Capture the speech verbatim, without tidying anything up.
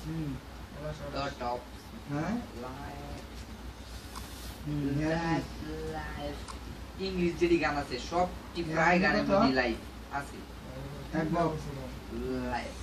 হুম তো টপ হ্যাঁ life life English যেটি গান আছে সবটি প্রায় গানের মধ্যে লাইফ আছে একদম লাইফ